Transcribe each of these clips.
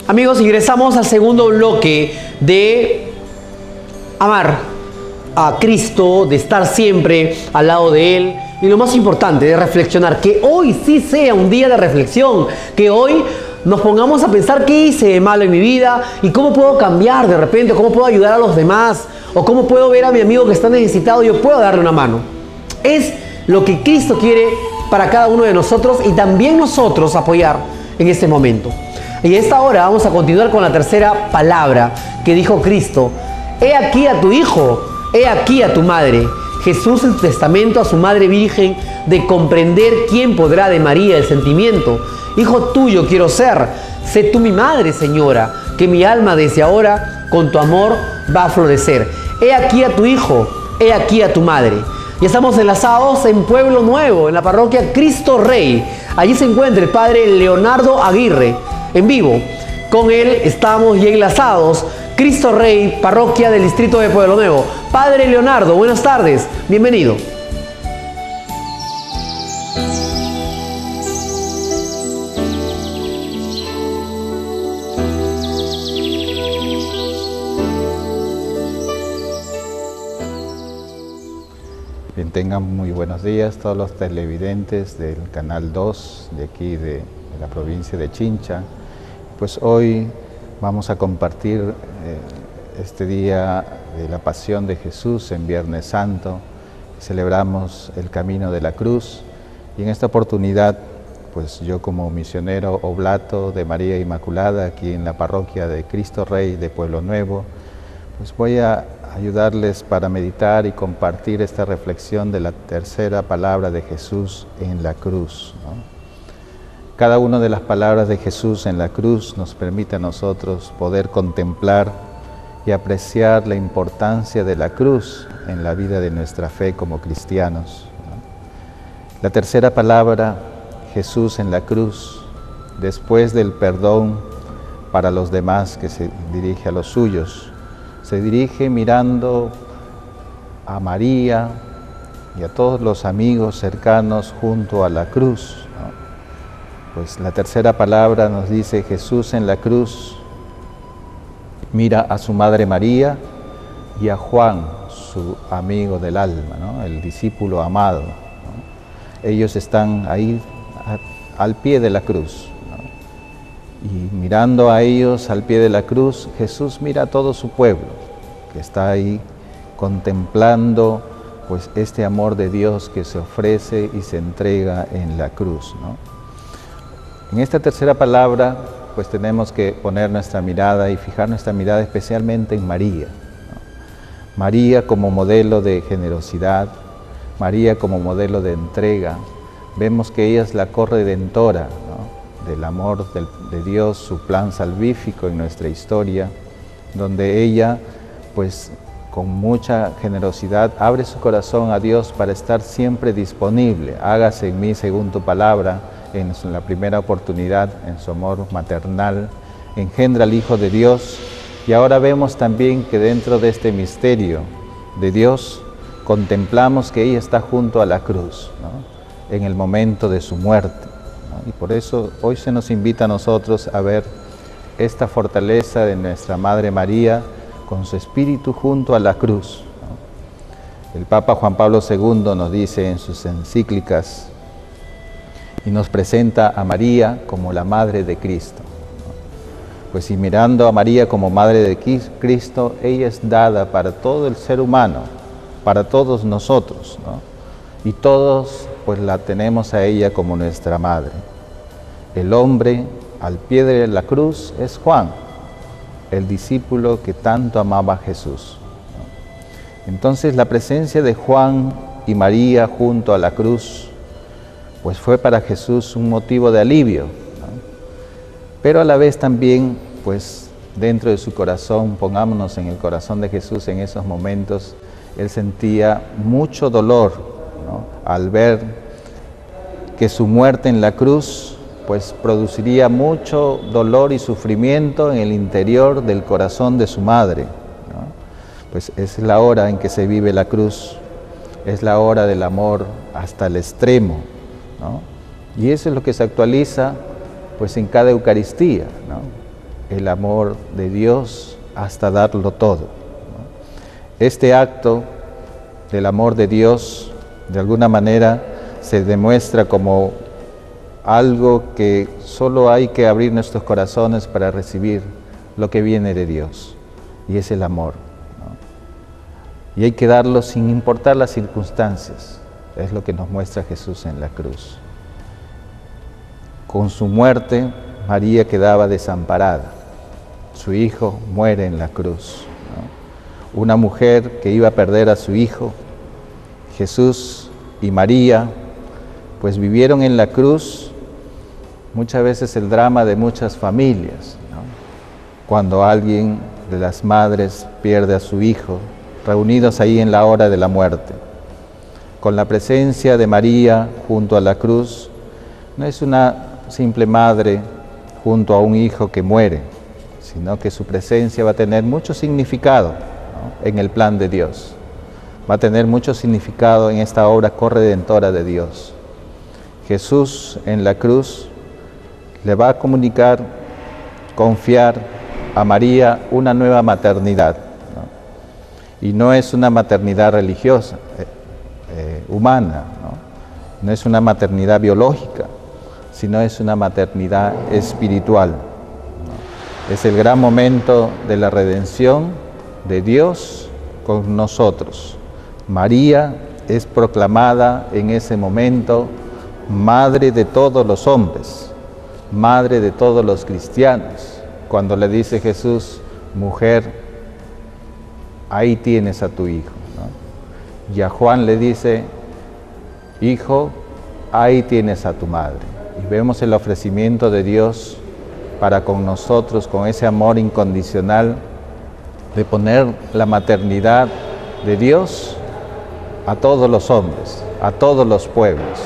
Amigos, ingresamos al segundo bloque de amar a Cristo, de estar siempre al lado de Él. Y lo más importante, de reflexionar, que hoy sí sea un día de reflexión, que hoy nos pongamos a pensar qué hice de malo en mi vida y cómo puedo cambiar de repente, cómo puedo ayudar a los demás, o cómo puedo ver a mi amigo que está necesitado y yo puedo darle una mano. Es lo que Cristo quiere para cada uno de nosotros y también nosotros apoyar en este momento. Y a esta hora vamos a continuar con la tercera palabra que dijo Cristo. He aquí a tu hijo, he aquí a tu madre. Jesús en su testamento a su madre virgen de comprender quién podrá de María el sentimiento. Hijo tuyo quiero ser, sé tú mi madre, Señora, que mi alma desde ahora con tu amor va a florecer. He aquí a tu hijo, he aquí a tu madre. Y estamos enlazados en Pueblo Nuevo, en la parroquia Cristo Rey. Allí se encuentra el padre Leonardo Aguirre, en vivo. Con él estamos ya enlazados. Cristo Rey, parroquia del distrito de Pueblo Nuevo. Padre Leonardo, buenas tardes, bienvenido. Bien, tengan muy buenos días todos los televidentes del Canal 2 de aquí de la provincia de Chincha. Pues hoy vamos a compartir este día de la Pasión de Jesús en Viernes Santo. Celebramos el Camino de la Cruz y en esta oportunidad, pues yo como misionero oblato de María Inmaculada aquí en la parroquia de Cristo Rey de Pueblo Nuevo, pues voy a ayudarles para meditar y compartir esta reflexión de la tercera palabra de Jesús en la cruz, ¿no? Cada una de las palabras de Jesús en la cruz nos permite a nosotros poder contemplar y apreciar la importancia de la cruz en la vida de nuestra fe como cristianos, ¿no? La tercera palabra, Jesús en la cruz, después del perdón para los demás que se dirige a los suyos, se dirige mirando a María y a todos los amigos cercanos junto a la cruz, ¿no? Pues la tercera palabra nos dice Jesús en la cruz, mira a su madre María y a Juan, su amigo del alma, ¿no? El discípulo amado, ¿no? Ellos están ahí al pie de la cruz, ¿no? Y mirando a ellos al pie de la cruz, Jesús mira a todo su pueblo, que está ahí contemplando pues este amor de Dios que se ofrece y se entrega en la cruz, ¿no? En esta tercera palabra, pues tenemos que poner nuestra mirada y fijar nuestra mirada especialmente en María, ¿no? María como modelo de generosidad, María como modelo de entrega. Vemos que ella es la corredentora, ¿no? Del amor de Dios, su plan salvífico en nuestra historia, donde ella, pues con mucha generosidad, abre su corazón a Dios para estar siempre disponible. Hágase en mí según tu palabra. En la primera oportunidad, en su amor maternal, engendra al Hijo de Dios. Y ahora vemos también que dentro de este misterio de Dios, contemplamos que ella está junto a la cruz, ¿no? En el momento de su muerte, ¿no? Y por eso hoy se nos invita a nosotros a ver esta fortaleza de nuestra Madre María con su espíritu junto a la cruz, ¿no? El Papa Juan Pablo II nos dice en sus encíclicas y nos presenta a María como la Madre de Cristo, ¿no? Pues y mirando a María como Madre de Cristo, ella es dada para todo el ser humano, para todos nosotros, ¿no? Y todos pues la tenemos a ella como nuestra Madre. El hombre al pie de la cruz es Juan, el discípulo que tanto amaba a Jesús, ¿no? Entonces la presencia de Juan y María junto a la cruz pues fue para Jesús un motivo de alivio, ¿no? Pero a la vez también, pues dentro de su corazón, pongámonos en el corazón de Jesús en esos momentos, él sentía mucho dolor, ¿no? Al ver que su muerte en la cruz, pues produciría mucho dolor y sufrimiento en el interior del corazón de su madre, ¿no? Pues es la hora en que se vive la cruz, es la hora del amor hasta el extremo, ¿no? Y eso es lo que se actualiza pues en cada Eucaristía, ¿no? el amor de Dios hasta darlo todo, ¿no? Este acto del amor de Dios, de alguna manera, se demuestra como algo que solo hay que abrir nuestros corazones para recibir lo que viene de Dios, y es el amor, ¿no? Y hay que darlo sin importar las circunstancias. Es lo que nos muestra Jesús en la cruz. Con su muerte, María quedaba desamparada. Su hijo muere en la cruz, ¿no? Una mujer que iba a perder a su hijo, Jesús y María, pues vivieron en la cruz muchas veces el drama de muchas familias, ¿no? Cuando alguien de las madres pierde a su hijo, reunidos ahí en la hora de la muerte. Con la presencia de María junto a la cruz, no es una simple madre junto a un hijo que muere, sino que su presencia va a tener mucho significado, ¿no? En el plan de Dios. Va a tener mucho significado en esta obra corredentora de Dios. Jesús en la cruz le va a comunicar, confiar a María una nueva maternidad, ¿no? Y no es una maternidad religiosa, humana, ¿no? No es una maternidad biológica, sino es una maternidad espiritual, ¿no? Es el gran momento de la redención de Dios con nosotros. María es proclamada en ese momento madre de todos los hombres, madre de todos los cristianos. Cuando le dice Jesús, mujer, ahí tienes a tu hijo, ¿no? Y a Juan le dice, hijo, ahí tienes a tu madre. Y vemos el ofrecimiento de Dios para con nosotros, con ese amor incondicional, de poner la maternidad de Dios a todos los hombres, a todos los pueblos.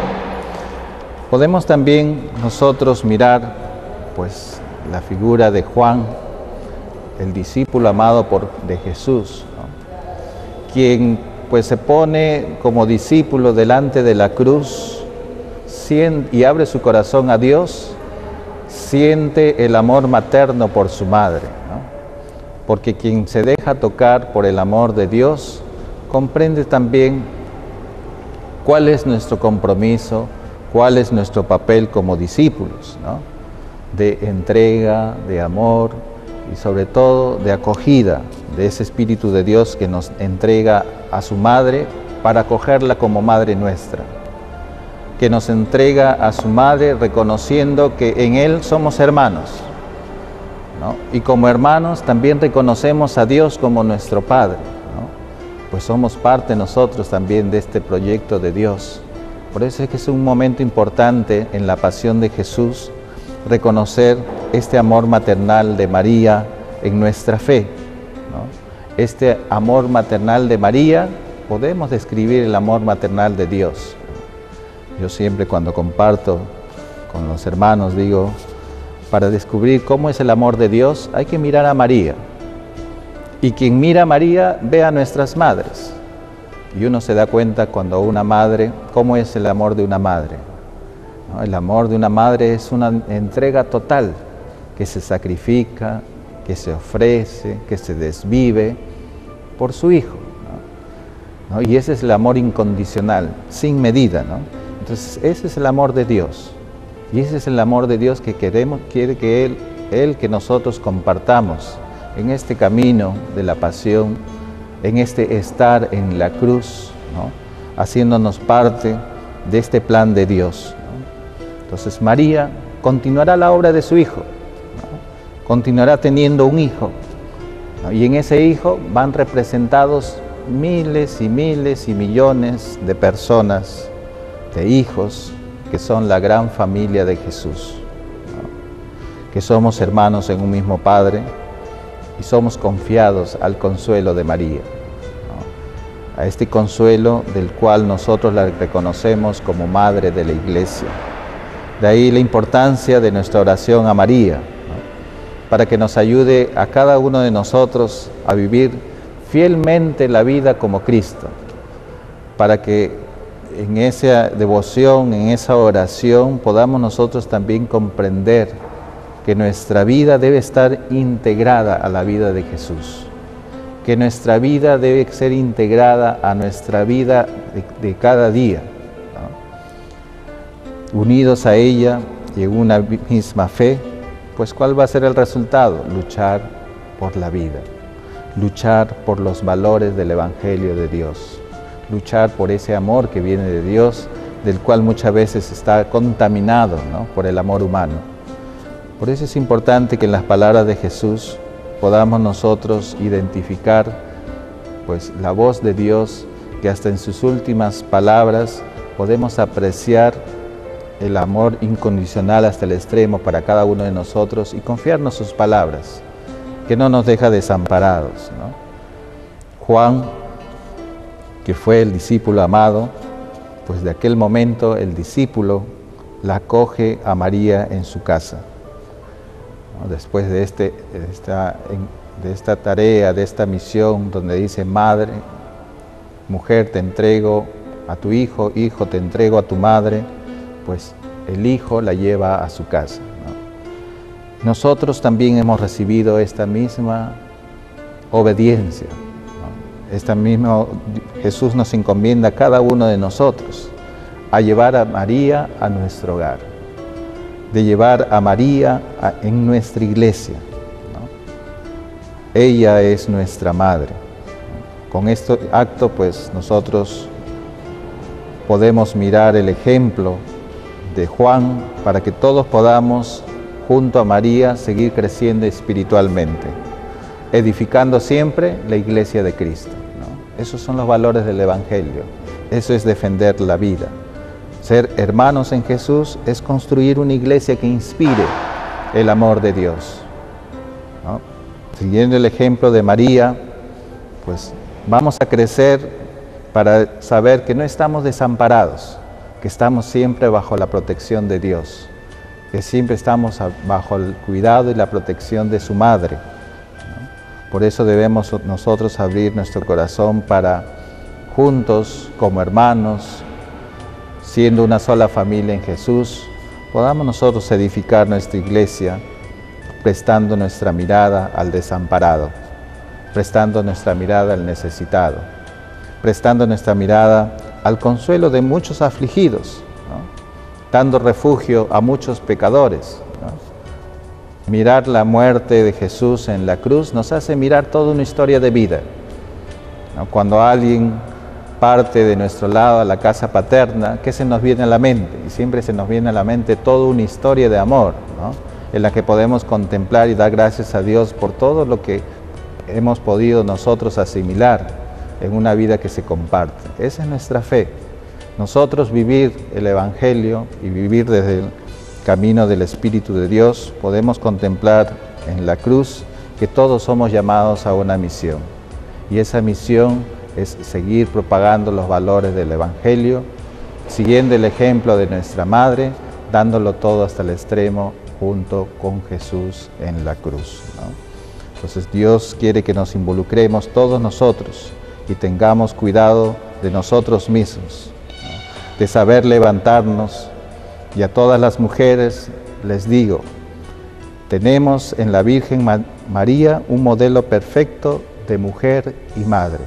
Podemos también nosotros mirar, pues, la figura de Juan, el discípulo amado de Jesús, ¿no? Quien pues se pone como discípulo delante de la cruz y abre su corazón a Dios, siente el amor materno por su madre, ¿no? Porque quien se deja tocar por el amor de Dios, comprende también cuál es nuestro compromiso, cuál es nuestro papel como discípulos, ¿no? De entrega, de amor y sobre todo de acogida de ese Espíritu de Dios que nos entrega a su madre para acogerla como madre nuestra, que nos entrega a su madre reconociendo que en Él somos hermanos, ¿no? Y como hermanos también reconocemos a Dios como nuestro Padre, ¿no? Pues somos parte nosotros también de este proyecto de Dios. Por eso es que es un momento importante en la pasión de Jesús reconocer este amor maternal de María en nuestra fe, ¿no? Este amor maternal de María, podemos describir el amor maternal de Dios. Yo siempre cuando comparto con los hermanos digo, para descubrir cómo es el amor de Dios hay que mirar a María. Y quien mira a María ve a nuestras madres. Y uno se da cuenta cuando una madre, cómo es el amor de una madre, ¿no? El amor de una madre es una entrega total, que se sacrifica, que se ofrece, que se desvive por su hijo, ¿no? Y ese es el amor incondicional, sin medida, ¿no? Entonces ese es el amor de Dios. Y ese es el amor de Dios que quiere que Él que nosotros compartamos en este camino de la pasión, en este estar en la cruz, ¿no? Haciéndonos parte de este plan de Dios, ¿no? Entonces María continuará la obra de su hijo, ¿no? Continuará teniendo un hijo, ¿no? Y en ese hijo van representados miles y miles y millones de personas, de hijos, que son la gran familia de Jesús, ¿no? Que somos hermanos en un mismo Padre y somos confiados al consuelo de María, ¿no? A este consuelo del cual nosotros la reconocemos como Madre de la Iglesia. De ahí la importancia de nuestra oración a María, ¿no? Para que nos ayude a cada uno de nosotros a vivir fielmente la vida como Cristo, para que en esa devoción, en esa oración, podamos nosotros también comprender que nuestra vida debe estar integrada a la vida de Jesús, que nuestra vida debe ser integrada a nuestra vida de cada día, ¿no? Unidos a ella y en una misma fe, pues ¿cuál va a ser el resultado? Luchar por la vida, luchar por los valores del Evangelio de Dios, luchar por ese amor que viene de Dios, del cual muchas veces está contaminado, ¿no?, por el amor humano. Por eso es importante que en las palabras de Jesús podamos nosotros identificar pues la voz de Dios, que hasta en sus últimas palabras podemos apreciar el amor incondicional hasta el extremo para cada uno de nosotros y confiarnos sus palabras, que no nos deja desamparados, ¿no? Juan, que fue el discípulo amado, pues de aquel momento el discípulo la acoge a María en su casa. Después de esta tarea, de esta misión, donde dice: madre, mujer, te entrego a tu hijo, hijo, te entrego a tu madre, pues el hijo la lleva a su casa, ¿no? Nosotros también hemos recibido esta misma obediencia, ¿no? Jesús nos encomienda a cada uno de nosotros a llevar a María a nuestro hogar, de llevar a María en nuestra iglesia, ¿no? Ella es nuestra madre. Con este acto, pues nosotros podemos mirar el ejemplo de Juan para que todos podamos, junto a María, seguir creciendo espiritualmente, edificando siempre la iglesia de Cristo, ¿no? Esos son los valores del Evangelio. Eso es defender la vida. Ser hermanos en Jesús es construir una iglesia que inspire el amor de Dios, ¿no? Siguiendo el ejemplo de María, pues vamos a crecer para saber que no estamos desamparados, que estamos siempre bajo la protección de Dios, que siempre estamos bajo el cuidado y la protección de su madre, ¿no? Por eso debemos nosotros abrir nuestro corazón para juntos, como hermanos, siendo una sola familia en Jesús, podamos nosotros edificar nuestra iglesia, prestando nuestra mirada al desamparado, prestando nuestra mirada al necesitado, prestando nuestra mirada al consuelo de muchos afligidos, ¿no?, dando refugio a muchos pecadores, ¿no? Mirar la muerte de Jesús en la cruz nos hace mirar toda una historia de vida, ¿no? Cuando alguien parte de nuestro lado a la casa paterna, ¿qué se nos viene a la mente? Y siempre se nos viene a la mente toda una historia de amor, ¿no?, en la que podemos contemplar y dar gracias a Dios por todo lo que hemos podido nosotros asimilar en una vida que se comparte. Esa es nuestra fe. Nosotros vivir el Evangelio y vivir desde el camino del Espíritu de Dios, podemos contemplar en la cruz que todos somos llamados a una misión. Y esa misión es seguir propagando los valores del Evangelio, siguiendo el ejemplo de nuestra Madre, dándolo todo hasta el extremo junto con Jesús en la cruz, ¿no? Entonces Dios quiere que nos involucremos todos nosotros y tengamos cuidado de nosotros mismos, ¿no?, de saber levantarnos. Y a todas las mujeres les digo, tenemos en la Virgen María un modelo perfecto de mujer y madre.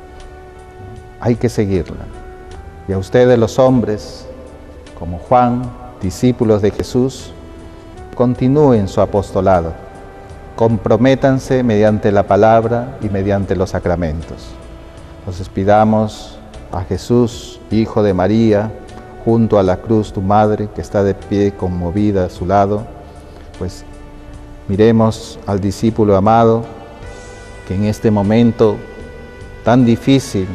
Hay que seguirla. Y a ustedes los hombres, como Juan, discípulos de Jesús, continúen su apostolado. Comprométanse mediante la palabra y mediante los sacramentos. Entonces pidamos a Jesús, Hijo de María, junto a la cruz tu madre, que está de pie conmovida a su lado, pues miremos al discípulo amado, que en este momento tan difícil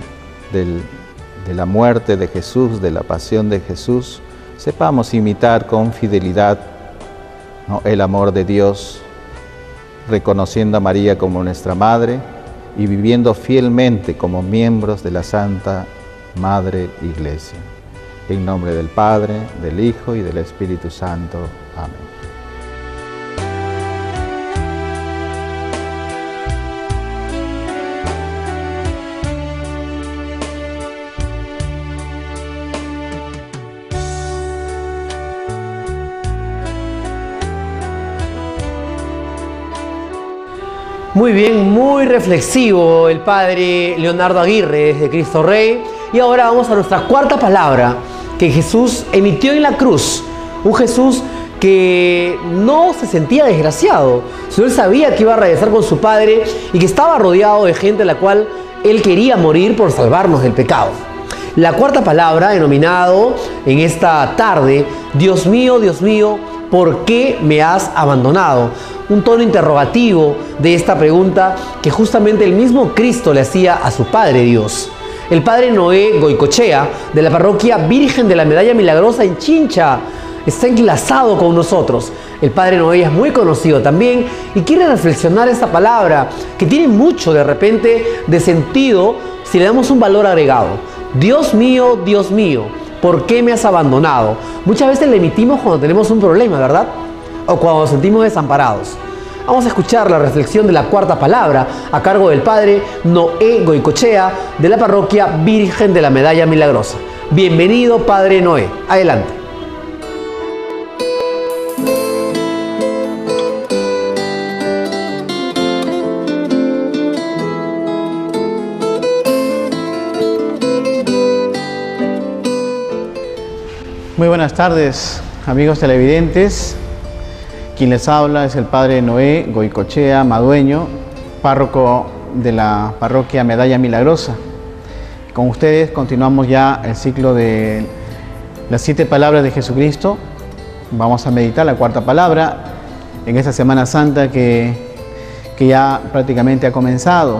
de la muerte de Jesús, de la pasión de Jesús, sepamos imitar con fidelidad, ¿no?, el amor de Dios, reconociendo a María como nuestra Madre y viviendo fielmente como miembros de la Santa Madre Iglesia. En nombre del Padre, del Hijo y del Espíritu Santo. Amén. Muy bien, muy reflexivo el padre Leonardo Aguirre desde Cristo Rey. Y ahora vamos a nuestra cuarta palabra que Jesús emitió en la cruz. Un Jesús que no se sentía desgraciado, sino él sabía que iba a regresar con su Padre y que estaba rodeado de gente a la cual él quería morir por salvarnos del pecado. La cuarta palabra, denominado en esta tarde, Dios mío, ¿por qué me has abandonado? Un tono interrogativo de esta pregunta que justamente el mismo Cristo le hacía a su Padre Dios. El Padre Noé Goicochea, de la parroquia Virgen de la Medalla Milagrosa en Chincha, está enlazado con nosotros. El Padre Noé es muy conocido también y quiere reflexionar esta palabra que tiene mucho de repente de sentido si le damos un valor agregado. Dios mío, ¿por qué me has abandonado? Muchas veces le emitimos cuando tenemos un problema, ¿verdad? O cuando nos sentimos desamparados. Vamos a escuchar la reflexión de la cuarta palabra a cargo del Padre Noé Goicochea de la parroquia Virgen de la Medalla Milagrosa. Bienvenido, Padre Noé. Adelante. Muy buenas tardes, amigos televidentes. Quien les habla es el Padre Noé Goicochea Madueño, párroco de la parroquia Medalla Milagrosa. Con ustedes continuamos ya el ciclo de las 7 palabras de Jesucristo. Vamos a meditar la cuarta palabra en esta Semana Santa que ya prácticamente ha comenzado.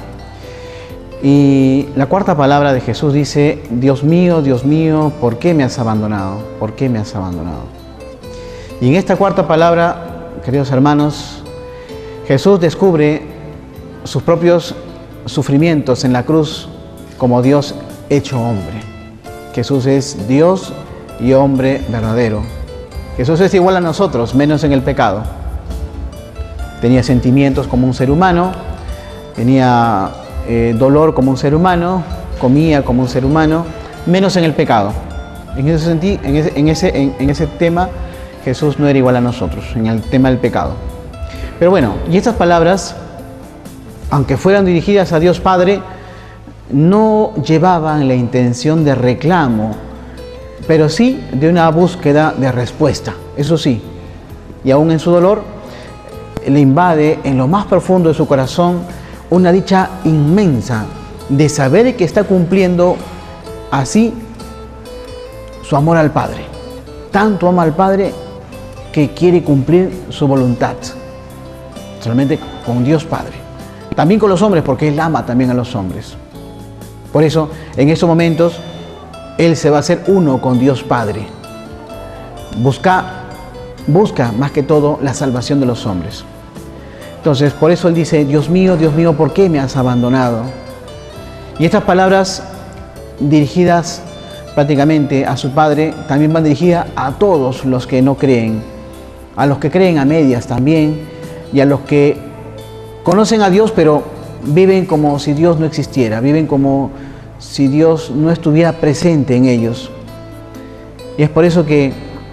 Y la cuarta palabra de Jesús dice: Dios mío, ¿por qué me has abandonado? ¿Por qué me has abandonado? Y en esta cuarta palabra, queridos hermanos, Jesús descubre sus propios sufrimientos en la cruz como Dios hecho hombre. Jesús es Dios y hombre verdadero. Jesús es igual a nosotros, menos en el pecado. Tenía sentimientos como un ser humano, tenía dolor como un ser humano, comía como un ser humano, menos en el pecado. En ese tema Jesús no era igual a nosotros, en el tema del pecado. Pero bueno, y estas palabras, aunque fueran dirigidas a Dios Padre, no llevaban la intención de reclamo, pero sí de una búsqueda de respuesta, eso sí. Y aún en su dolor, le invade en lo más profundo de su corazón una dicha inmensa de saber que está cumpliendo así su amor al Padre. Tanto ama al Padre que quiere cumplir su voluntad, solamente con Dios Padre. También con los hombres, porque Él ama también a los hombres. Por eso, en esos momentos, Él se va a hacer uno con Dios Padre. Busca más que todo la salvación de los hombres. Entonces, por eso Él dice: Dios mío, ¿por qué me has abandonado? Y estas palabras dirigidas prácticamente a su Padre también van dirigidas a todos los que no creen, a los que creen a medias también, y a los que conocen a Dios pero viven como si Dios no existiera, viven como si Dios no estuviera presente en ellos. Y es por eso que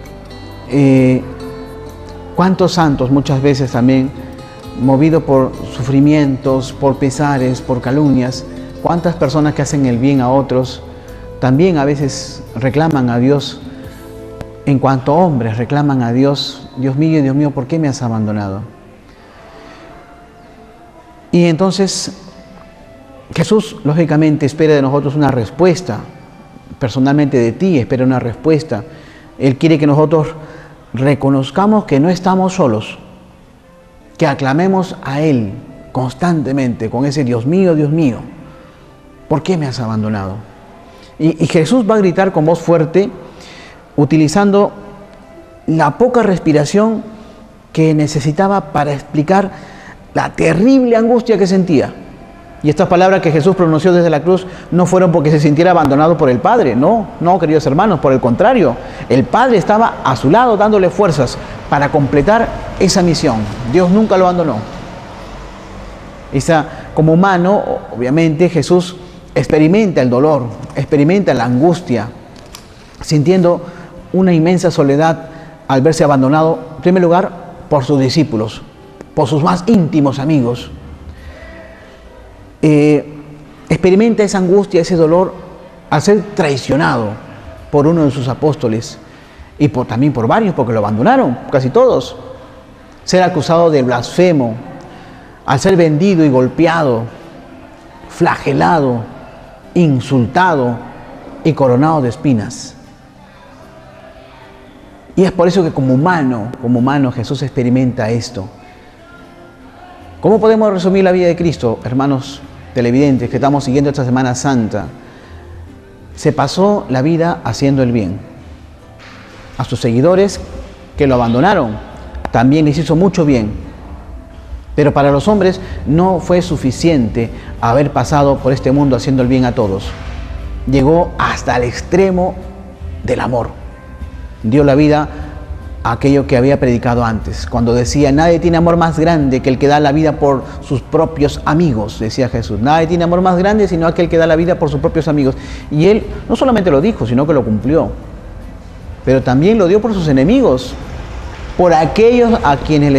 cuántos santos muchas veces también, movidos por sufrimientos, por pesares, por calumnias, cuántas personas que hacen el bien a otros también a veces reclaman a Dios. En cuanto a hombres, reclaman a Dios: Dios mío, ¿por qué me has abandonado? Y entonces Jesús, lógicamente, espera de nosotros una respuesta. Personalmente de ti espera una respuesta. Él quiere que nosotros reconozcamos que no estamos solos, que aclamemos a Él constantemente con ese Dios mío, ¿por qué me has abandonado? Y Jesús va a gritar con voz fuerte, utilizando la poca respiración que necesitaba para explicar la terrible angustia que sentía. Y estas palabras que Jesús pronunció desde la cruz no fueron porque se sintiera abandonado por el Padre, no, queridos hermanos, por el contrario, el Padre estaba a su lado dándole fuerzas para completar esa misión. Dios nunca lo abandonó. Como humano, obviamente, Jesús experimenta el dolor, experimenta la angustia, sintiendo una inmensa soledad al verse abandonado, en primer lugar, por sus discípulos, por sus más íntimos amigos. experimenta esa angustia, ese dolor al ser traicionado por uno de sus apóstoles y también por varios, porque lo abandonaron, casi todos. Ser acusado de blasfemo, al ser vendido y golpeado, flagelado, insultado y coronado de espinas. Y es por eso que como humano Jesús experimenta esto. ¿Cómo podemos resumir la vida de Cristo, hermanos televidentes que estamos siguiendo esta Semana Santa? Se pasó la vida haciendo el bien. A sus seguidores que lo abandonaron, también les hizo mucho bien. Pero para los hombres no fue suficiente haber pasado por este mundo haciendo el bien a todos. Llegó hasta el extremo del amor. Dio la vida a aquello que había predicado antes, cuando decía: nadie tiene amor más grande que el que da la vida por sus propios amigos, decía Jesús. Nadie tiene amor más grande sino aquel que da la vida por sus propios amigos. Y él no solamente lo dijo, sino que lo cumplió. Pero también lo dio por sus enemigos, por aquellos a quienes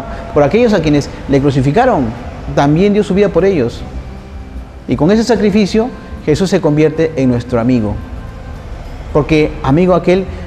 le crucificaron. También dio su vida por ellos. Y con ese sacrificio Jesús se convierte en nuestro amigo. Porque amigo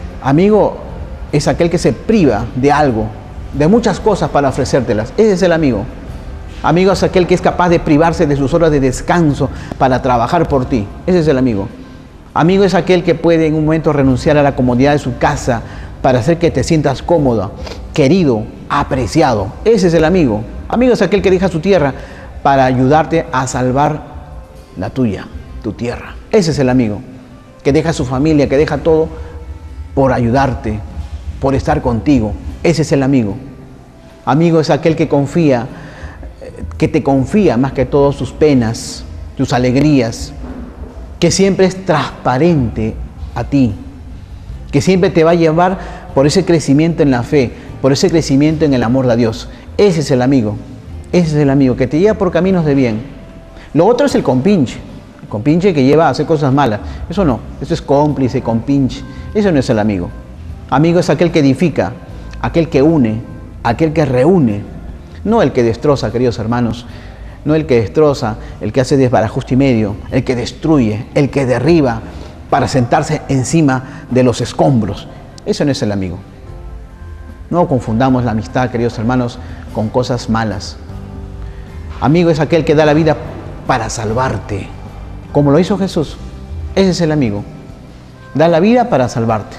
es aquel que se priva de algo, de muchas cosas para ofrecértelas. Ese es el amigo. Amigo es aquel que es capaz de privarse de sus horas de descanso para trabajar por ti. Ese es el amigo. Amigo es aquel que puede en un momento renunciar a la comodidad de su casa para hacer que te sientas cómodo, querido, apreciado. Ese es el amigo. Amigo es aquel que deja su tierra para ayudarte a salvar la tuya, tu tierra. Ese es el amigo. Que deja su familia, que deja todo por ayudarte, por estar contigo. Ese es el amigo. Amigo es aquel que confía, que te confía más que todo sus penas, tus alegrías, que siempre es transparente a ti, que siempre te va a llevar por ese crecimiento en la fe, por ese crecimiento en el amor de Dios. Ese es el amigo. Ese es el amigo que te lleva por caminos de bien. Lo otro es el compinche. El compinche que lleva a hacer cosas malas. Eso no. Eso es cómplice, compinche. Eso no es el amigo. Amigo es aquel que edifica, aquel que une, aquel que reúne. No el que destroza, queridos hermanos. No el que destroza, el que hace desbarajuste y medio, el que destruye, el que derriba para sentarse encima de los escombros. Eso no es el amigo. No confundamos la amistad, queridos hermanos, con cosas malas. Amigo es aquel que da la vida para salvarte, como lo hizo Jesús. Ese es el amigo. Da la vida para salvarte.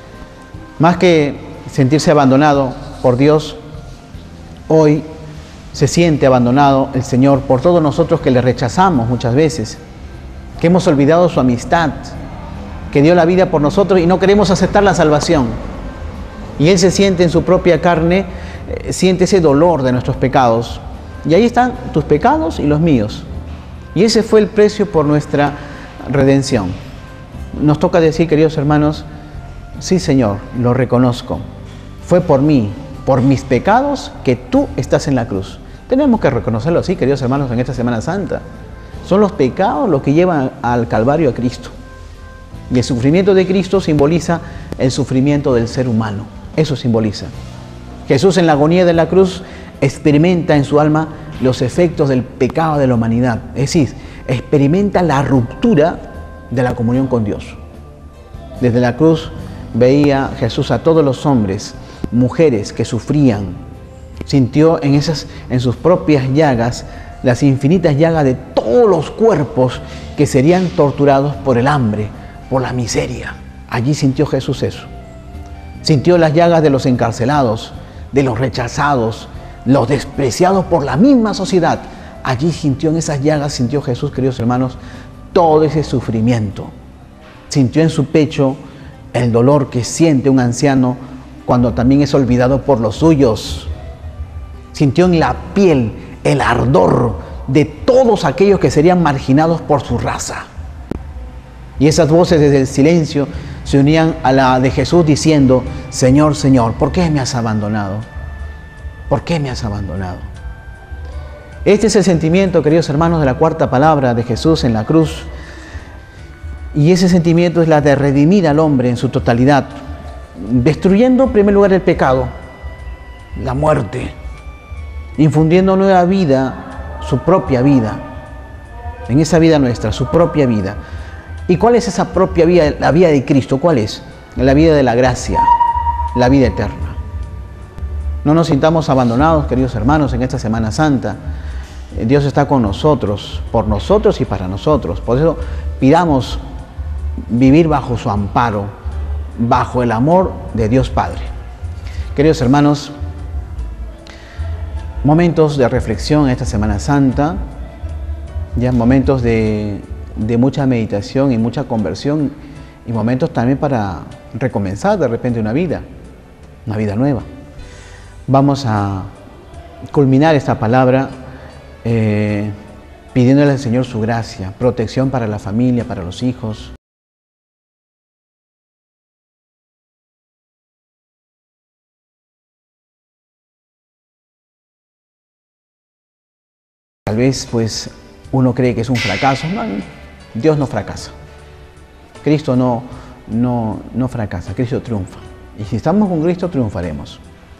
Más que sentirse abandonado por Dios, hoy se siente abandonado el Señor por todos nosotros que le rechazamos muchas veces, que hemos olvidado su amistad, que dio la vida por nosotros y no queremos aceptar la salvación. Y Él se siente en su propia carne, siente ese dolor de nuestros pecados. Y ahí están tus pecados y los míos. Y ese fue el precio por nuestra redención. Nos toca decir, queridos hermanos, sí, Señor, lo reconozco. Fue por mí, por mis pecados, que tú estás en la cruz. Tenemos que reconocerlo así, queridos hermanos, en esta Semana Santa. Son los pecados los que llevan al Calvario a Cristo. Y el sufrimiento de Cristo simboliza el sufrimiento del ser humano. Eso simboliza. Jesús en la agonía de la cruz experimenta en su alma los efectos del pecado de la humanidad. Es decir, experimenta la ruptura de la comunión con Dios. Desde la cruz veía Jesús a todos los hombres, mujeres que sufrían. Sintió en sus propias llagas las infinitas llagas de todos los cuerpos que serían torturados por el hambre, por la miseria. Allí sintió Jesús eso. Sintió las llagas de los encarcelados, de los rechazados, los despreciados por la misma sociedad. Allí sintió, en esas llagas, sintió Jesús, queridos hermanos, todo ese sufrimiento. Sintió en su pecho el dolor que siente un anciano cuando también es olvidado por los suyos. Sintió en la piel el ardor de todos aquellos que serían marginados por su raza. Y esas voces desde el silencio se unían a la de Jesús diciendo: Señor, Señor, ¿por qué me has abandonado? ¿Por qué me has abandonado? Este es el sentimiento, queridos hermanos, de la cuarta palabra de Jesús en la cruz. Y ese sentimiento es la de redimir al hombre en su totalidad, destruyendo en primer lugar el pecado, la muerte, infundiendo nueva vida, su propia vida, en esa vida nuestra, su propia vida. ¿Y cuál es esa propia vida, la vida de Cristo? ¿Cuál es? La vida de la gracia, la vida eterna. No nos sintamos abandonados, queridos hermanos, en esta Semana Santa. Dios está con nosotros, por nosotros y para nosotros. Por eso pidamos vivir bajo su amparo, bajo el amor de Dios Padre. Queridos hermanos, momentos de reflexión en esta Semana Santa, ya momentos de mucha meditación y mucha conversión, y momentos también para recomenzar de repente una vida nueva. Vamos a culminar esta palabra pidiéndole al Señor su gracia, protección para la familia, para los hijos. Tal vez pues uno cree que es un fracaso. No, Dios no fracasa. Cristo no fracasa, Cristo triunfa. Y si estamos con Cristo, triunfaremos.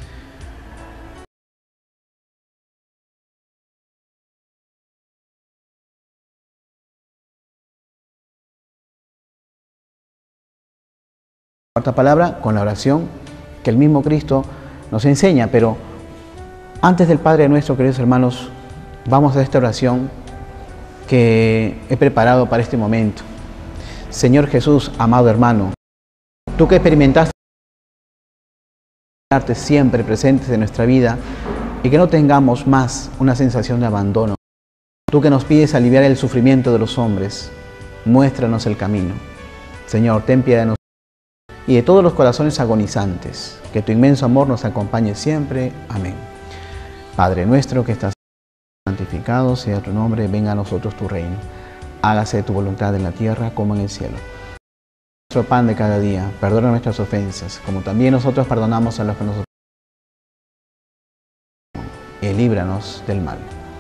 Cuarta palabra, con la oración que el mismo Cristo nos enseña. Pero antes del Padre Nuestro, queridos hermanos, vamos a esta oración que he preparado para este momento. Señor Jesús, amado hermano, tú que experimentaste siempre presentes en nuestra vida y que no tengamos más una sensación de abandono. Tú que nos pides aliviar el sufrimiento de los hombres, muéstranos el camino. Señor, ten piedad de nosotros y de todos los corazones agonizantes. Que tu inmenso amor nos acompañe siempre. Amén. Padre nuestro que estás santificado sea tu nombre, venga a nosotros tu reino. Hágase tu voluntad en la tierra como en el cielo. Nuestro pan de cada día, perdona nuestras ofensas, como también nosotros perdonamos a los que nos ofenden. Y líbranos del mal.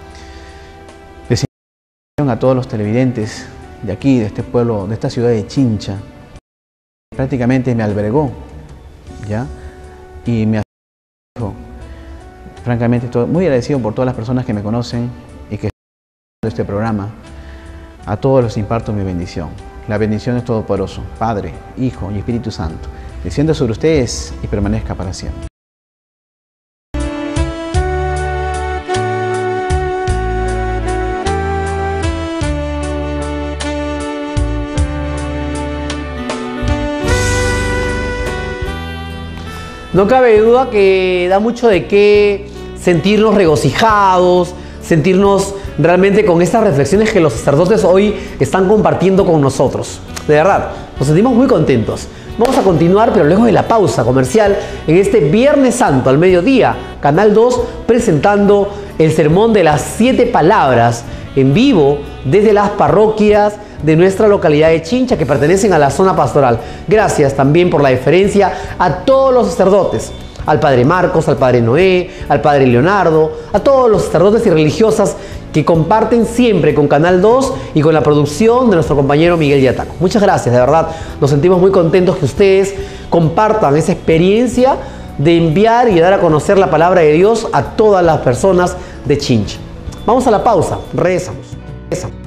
Decimos a todos los televidentes de aquí, de este pueblo, de esta ciudad de Chincha. Prácticamente me albergó, ¿ya? Y me dijo, francamente estoy muy agradecido por todas las personas que me conocen y que están viendo este programa. A todos les imparto mi bendición. La bendición es todopoderoso, Padre, Hijo y Espíritu Santo. Descienda sobre ustedes y permanezca para siempre. No cabe duda que da mucho de qué sentirnos regocijados, sentirnos realmente con estas reflexiones que los sacerdotes hoy están compartiendo con nosotros. De verdad, nos sentimos muy contentos. Vamos a continuar, pero luego de la pausa comercial, en este Viernes Santo al mediodía, Canal 2, presentando el sermón de las 7 palabras en vivo desde las parroquias de nuestra localidad de Chincha que pertenecen a la zona pastoral. Gracias también por la deferencia a todos los sacerdotes, al Padre Marcos, al Padre Noé, al Padre Leonardo, a todos los sacerdotes y religiosas que comparten siempre con Canal 2 y con la producción de nuestro compañero Miguel Yataco. Muchas gracias, de verdad, nos sentimos muy contentos que ustedes compartan esa experiencia de enviar y dar a conocer la palabra de Dios a todas las personas de Chincha. Vamos a la pausa, regresamos.